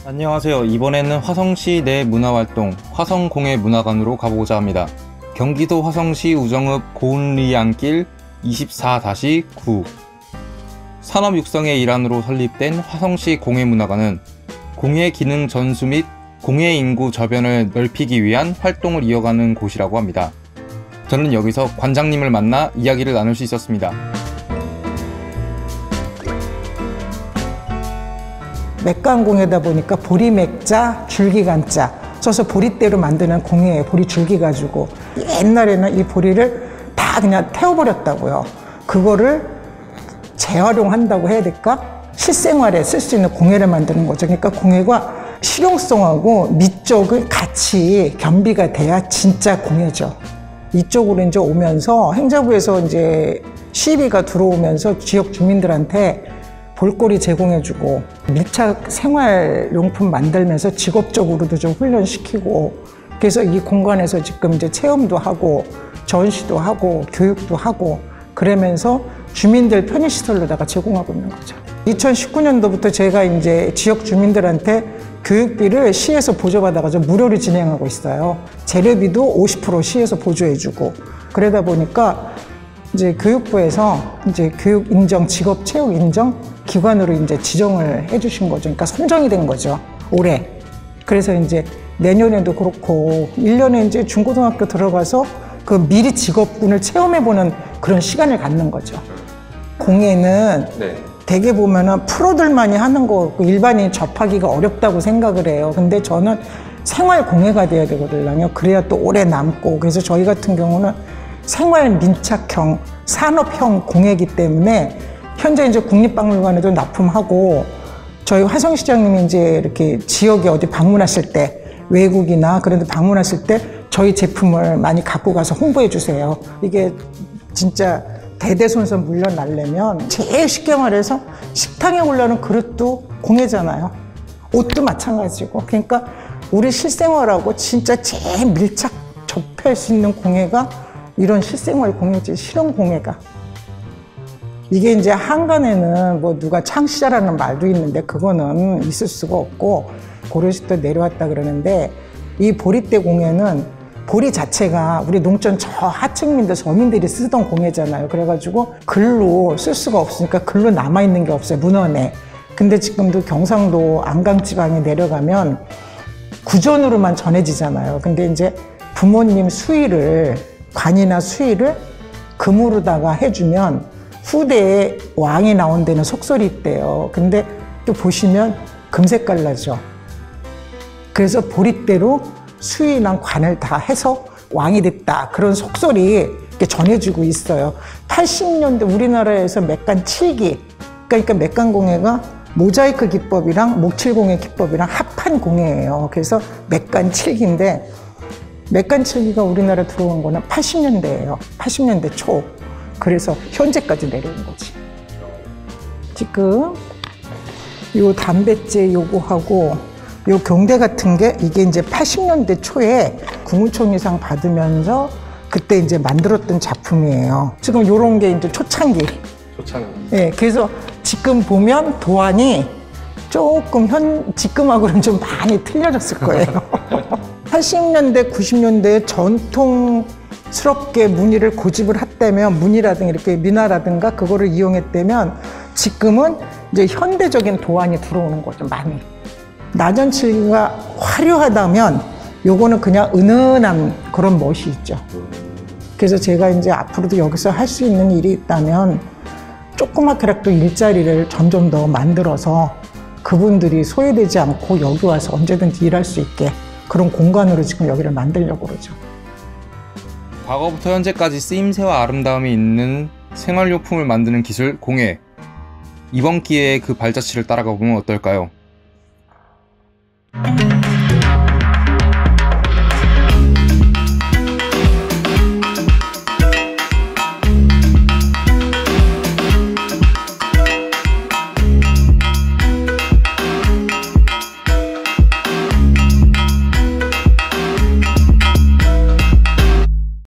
안녕하세요. 이번에는 화성시 내 문화활동 화성공예문화관으로 가보고자 합니다. 경기도 화성시 우정읍 고운리안길 24-9 산업 육성의 일환으로 설립된 화성시 공예문화관은 공예 기능 전수 및 공예 인구 저변을 넓히기 위한 활동을 이어가는 곳이라고 합니다. 저는 여기서 관장님을 만나 이야기를 나눌 수 있었습니다. 맥간공예다 보니까 보리맥자, 줄기간자 써서 보리대로 만드는 공예예요. 보리 줄기 가지고. 옛날에는 이 보리를 다 그냥 태워버렸다고요. 그거를 재활용한다고 해야 될까? 실생활에 쓸 수 있는 공예를 만드는 거죠. 그러니까 공예가 실용성하고 미적이 같이 겸비가 돼야 진짜 공예죠. 이쪽으로 이제 오면서 행자부에서 이제 시비가 들어오면서 지역 주민들한테 볼거리 제공해주고 밀착 생활용품 만들면서 직업적으로도 좀 훈련시키고, 그래서 이 공간에서 지금 이제 체험도 하고 전시도 하고 교육도 하고 그러면서 주민들 편의시설로다가 제공하고 있는 거죠. 2019년도부터 제가 이제 지역 주민들한테 교육비를 시에서 보조받아가지고 무료로 진행하고 있어요. 재료비도 50% 시에서 보조해주고, 그러다 보니까 이제 교육부에서 이제 교육 인정, 직업 체육 인정 기관으로 이제 지정을 해주신 거죠. 그러니까 선정이 된 거죠, 올해. 그래서 이제 내년에도 그렇고 1년에 이제 중고등학교 들어가서 그 미리 직업군을 체험해보는 그런 시간을 갖는 거죠. 공예는 되게 보면은 프로들만이 하는 거고 일반인이 접하기가 어렵다고 생각을 해요. 근데 저는 생활 공예가 돼야 되거든요. 그래야 또 오래 남고. 그래서 저희 같은 경우는 생활 민착형, 산업형 공예이기 때문에 현재 이제 국립박물관에도 납품하고, 저희 화성시장님이 이제 이렇게 지역에 어디 방문하실 때, 외국이나 그런 데 방문하실 때 저희 제품을 많이 갖고 가서 홍보해 주세요. 이게 진짜 대대손손 물려나려면 제일 쉽게 말해서 식탁에 올라오는 그릇도 공예잖아요. 옷도 마찬가지고. 그러니까 우리 실생활하고 진짜 제일 밀착 접할 수 있는 공예가 이런 실생활 공예지, 실용 공예가. 이게 이제 한간에는 뭐 누가 창시자라는 말도 있는데 그거는 있을 수가 없고 고려시부터 내려왔다 그러는데, 이 보리대 공예는 보리 자체가 우리 농촌 저 하층민들 서민들이 쓰던 공예잖아요. 그래가지고 글로 쓸 수가 없으니까 글로 남아있는 게 없어요, 문헌에. 근데 지금도 경상도 안강지방에 내려가면 구전으로만 전해지잖아요. 근데 이제 부모님 수의를, 관이나 수의를 금으로다가 해주면 후대에 왕이 나온 데는 속설이 있대요. 근데 또 보시면 금색깔 나죠. 그래서 보리대로 수의랑 관을 다 해서 왕이 됐다, 그런 속설이 이렇게 전해지고 있어요. 80년대 우리나라에서 맥간 7기, 그러니까 맥간 공예가 모자이크 기법이랑 목칠공예 기법이랑 합한 공예예요. 그래서 맥간 7기인데, 맥간 7기가 우리나라 들어온 거는 80년대예요. 80년대 초. 그래서 현재까지 내려온 거지. 지금 요 담뱃재 요거하고 요 경대 같은 게 이게 이제 80년대 초에 국무총리상 받으면서 그때 이제 만들었던 작품이에요. 지금 요런 게 이제 초창기. 예, 그래서 지금 보면 도안이 조금 지금하고는 좀 많이 틀려졌을 거예요. 80년대, 90년대에 전통스럽게 무늬를 고집을 했다면, 무늬라든가 이렇게 민화라든가 그거를 이용했다면, 지금은 이제 현대적인 도안이 들어오는 거죠, 많이. 나전칠기가 화려하다면 요거는 그냥 은은한 그런 멋이 있죠. 그래서 제가 이제 앞으로도 여기서 할 수 있는 일이 있다면 조그맣게라도 일자리를 점점 더 만들어서 그분들이 소외되지 않고 여기 와서 언제든지 일할 수 있게 그런 공간으로 지금 여기를 만들려고 그러죠. 과거부터 현재까지 쓰임새와 아름다움이 있는 생활용품을 만드는 기술 공예. 이번 기회에 그 발자취를 따라가 보면 어떨까요?